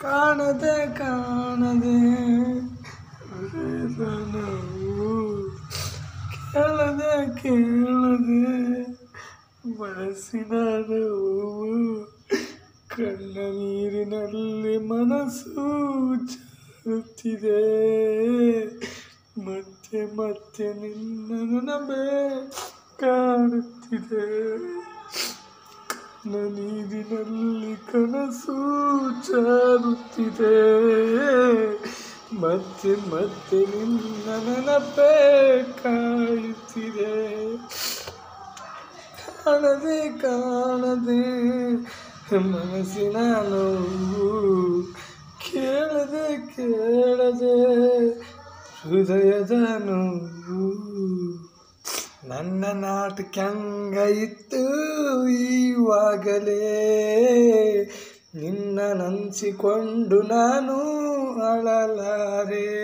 ಕಾಣದೆ ಕಾಣದೆ ನೋವು ಕೇಳದೆ ಕೇಳದೆ ಮನಸ್ಸಿನ ನೋವು ಕಣ್ಣ ನೀರಿನಲ್ಲಿ ಮನಸ್ಸು ಜಾರುತ್ತಿದೆ ಮತ್ತೆ ಮತ್ತೆ ನಿನ್ನ ನೆನಪೇ ಕಾಡುತ್ತಿದೆ ಕಣ್ಣ ನೀರಿನಲ್ಲಿ ಕನಸು ಜಾರುತ್ತಿದೆ ಮತ್ತೆ ಮತ್ತೆ ನಿನ್ನ ನೆನಪೇ ಕಾಯುತ್ತಿದೆ ಕಾಣದೆ ಕಾಣದೆ ಮನಸ್ಸಿನ ನೋವು ಕೇಳದೆ ಕೇಳದೆ ಹೃದಯದ ನೋವು ನನ್ನ ನಾಟಕ ಇತ್ತು ಈವಾಗಲೇ ನಿನ್ನ ನೆನೆಸಿಕೊಂಡು ನಾನು ಅಳಲಾರೆ